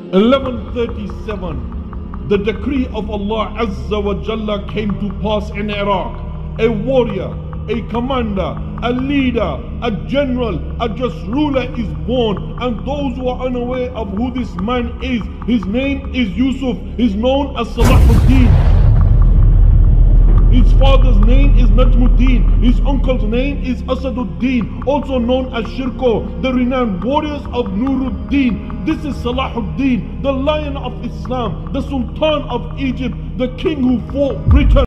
1137, the decree of Allah Azza wa Jalla came to pass in Iraq. A warrior, a commander, a leader, a general, a just ruler is born, and those who are unaware of who this man is, his name is Yusuf, is known as Salahuddin. His father's name is Najmuddin. His uncle's name is Asaduddin, also known as Shirko, the renowned warriors of Nuruddin. This is Salahuddin, the lion of Islam, the Sultan of Egypt, the king who fought Britain.